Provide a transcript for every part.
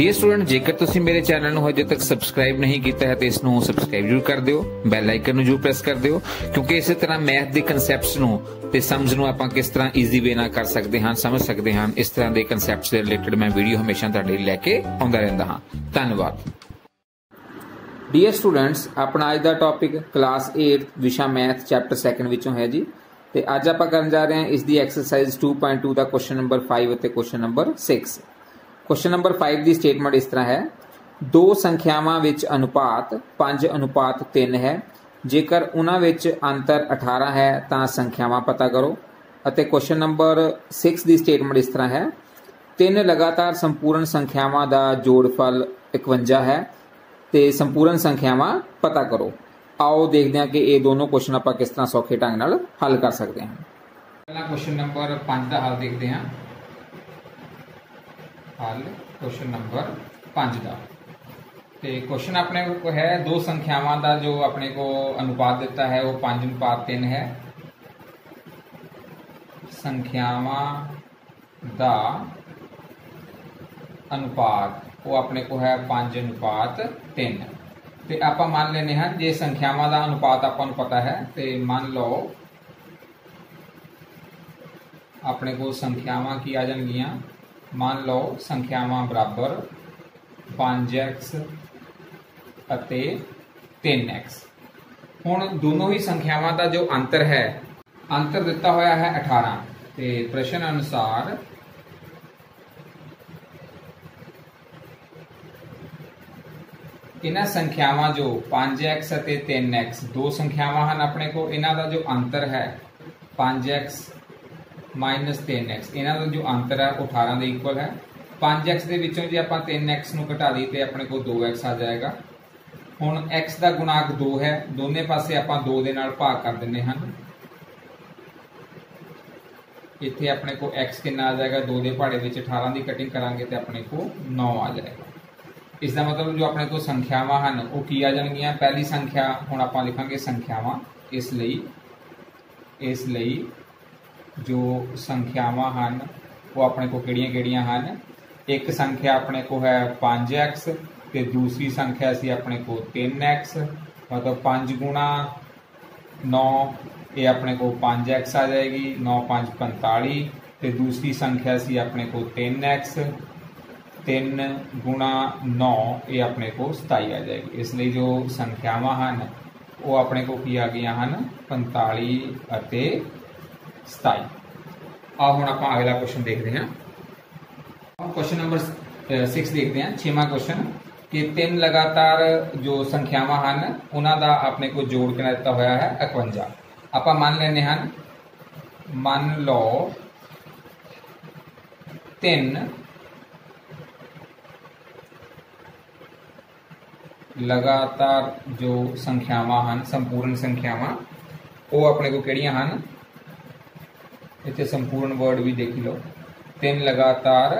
Dear student, जेकर तुसीं मेरे चैनल ਨੂੰ ਹਜੇ तक सबसक्राइब नहीं किया है तो इस ਨੂੰ सबसक्राइब जरूर कर दिओ, बैल आइकन ਨੂੰ जरूर प्रेस कर दिओ, क्योंकि इस तरह मैथ ਦੇ ਕਨਸੈਪਟਸ ਨੂੰ ਤੇ ਸਮਝ ਨੂੰ ਆਪਾਂ ਕਿਸ ਤਰ੍ਹਾਂ ਈਜ਼ੀ ਵੇ ਨਾਲ ਕਰ ਸਕਦੇ ਹਾਂ, ਸਮਝ ਸਕਦੇ ਹਾਂ। ਇਸ ਤਰ੍ਹਾਂ ਦੇ ਕਨਸੈਪਟਸ ਦੇ ਰਿਲੇਟਡ ਮੈਂ ਵੀਡੀਓ ਹਮੇਸ਼ਾ ਤੁਹਾਡੇ ਲਈ ਲੈ ਕੇ ਆਉਂਦਾ ਰਹਿੰਦਾ ਹਾਂ। ਧੰਨਵਾਦ। ਡੀਅਰ स्टूडेंट्स, अपना अज का टॉपिक क्लास 8 विषा मैथ चैप्टर 2 विचों है जी। तो अज आप करन जा रहे हैं इसकी एक्सरसाइज 2.2 का क्वेश्चन नंबर 5 और क्वेश्चन नंबर 6। क्वेश्चन नंबर 5 की स्टेटमेंट इस तरह है, दो संख्यावां विच अनुपात 5:3 है, जेकर उन्हां विच अंतर 18 है तो संख्यावां पता करो। अते क्वेश्चन नंबर 6 की स्टेटमेंट इस तरह है, 3 लगातार संपूर्ण संख्यावां का जोड़फल 51 है तो संपूर्ण संख्यावां पता करो। आओ देखते हैं कि ये दोनों क्वेश्चन आप किस तरह सौखे ढंग नाल हल कर सकते हैं। पहला क्वेश्चन नंबर 5 का हल देखते हैं। हल क्वेश्चन नंबर 5 का तो क्वेश्चन अपने को है, दो संख्यावां का जो अपने को अनुपात देता है वो 5:3 है। संख्यावां का अनुपात वो अपने को है 5:3। तो आप मान लेने हैं जे संख्यावां का अनुपात आपको पता है तो मान लो अपने को संख्यावां की आ जाएगियां। मान लो संख्यावां बराबर 5x अते 3x। हुण दोनों ही संख्यावां का जो अंतर है, अंतर दिता होया है 18। तो प्रश्न अनुसार इन्हां संख्यावां जो 5x अते 3x दो संख्यावां हैं अपने को, इन्हां दा जो अंतर है 5x माइनस 3x, इन्हां दा जो अंतर है 18 के इक्वल है। 5x के विचों जे आपां 3x नूं घटा दी तो अपने को 2x आ जाएगा। हुण x का गुणांक 2 है, दोनों पासे आपां 2 दे नाल भाग कर दिंदे हन। इत्थे अपने को x कितना आ जाएगा, 2 दे पहाड़े विच 18 की कटिंग करांगे तो अपने को 9 आ जाएगा। इसका मतलब जो अपने को संख्यावां हैं वो की आ जाएगियां। पहली संख्या हुण आपां लिखांगे संख्यावां, इसलिए जो संख्यावां हैं वो अपने को किहड़ियां हैं। एक संख्या अपने को है 5x ते दूसरी संख्या सी अपने को 3x, मतलब 5 गुणा 9 ये अपने को 5x आ जाएगी। 9 5 45 ते दूसरी संख्या सी अपने को 3x, 3 गुणा 9 ये अपने को 27 आ जाएगी। इसलिए जो संख्यावां हैं वो अपने को की आ गई हैं 45 अते 27। आओ हुण आपां अगला क्वेश्चन देखते हैं। क्वेश्चन नंबर 6 देखते हैं, 6वां क्वेश्चन कि 3 लगातार जो संख्यावां हैं उन्हां दा अपने को जोड़ के दिता होया है 51। आपां मान लेने हैं, मान लो 3 लगातार जो संख्यावां हैं संपूर्ण संख्यावां वो अपने को किहड़ियां हैं, इत्थे संपूर्ण वर्ड भी देख लो। 3 लगातार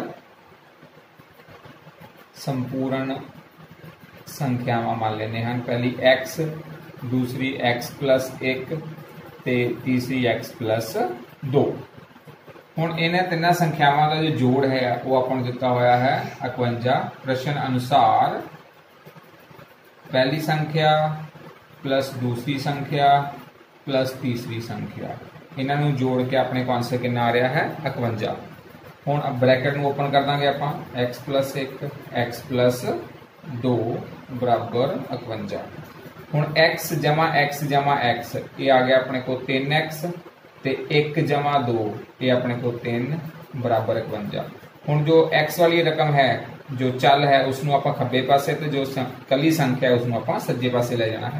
संपूर्ण संख्यावां मान लेने हैं। पहली x, दूसरी x प्लस 1 ते तीसरी x प्लस 2। हुण इन्हां तिन्हां संख्यावां का जो जोड़ है वो आपां नूं दिता होया है 51। प्रश्न अनुसार पहली संख्या प्लस दूसरी संख्या प्लस तीसरी संख्या इन्हां नूं जोड़ के अपने को आंसर कितना आ रहा है 51। हुण ब्रैकेट नूं ओपन कर देंगे आपां, x प्लस 1 x प्लस 2 बराबर 51। हुण x जमा x ये आ गया अपने को 3x ते 1 जमा 2 ये अपने को 3 बराबर 51। हुण जो x वाली रकम है जो चल है उसनों आपां खब्बे पासे ते जो कली संख्या है उसनों आपां सज्जे पासे ले जाना है।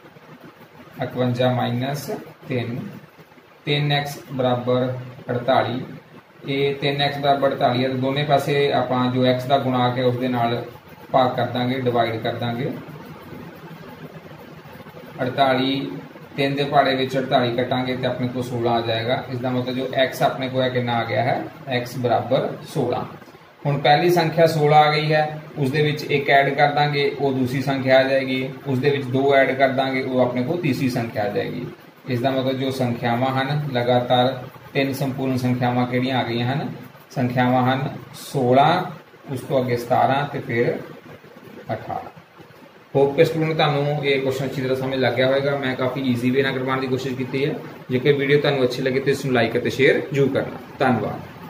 51 माइनस 3, 3x बराबर 48। ये 3x बराबर 48 है तो दोनों पासे आपां जो x का गुणांक है उसके नाल भाग कर देंगे, डिवाइड कर देंगे। 48 3 के पहाड़े विच 48 कटांगे तो अपने को 16 आ जाएगा। इसका मतलब जो x अपने को है कितना आ गया है, x बराबर 16। हुण पहली संख्या 16 आ गई है, उसदे विच 1 ऐड कर देंगे वो दूसरी संख्या आ जाएगी, उसदे विच 2 ऐड कर देंगे वो अपने को तीसरी संख्या आ जाएगी। इसका मतलब जो संख्यावां हैं लगातार 3 संपूर्ण संख्यावां किहड़ियां आ गई हैं, संख्यावां हैं 16 उस तो अगे 17 तो फिर 18। होप के स्टूडेंट तुहानूं ये क्वेश्चन अच्छी तरह समझ लग गया होगा। मैं काफ़ी ईजी वे नाल करवाने की कोशिश की है। जे कोई वीडियो तुहानूं अच्छी लगे तो इसनूं लाइक और शेयर जरूर करना। धन्यवाद।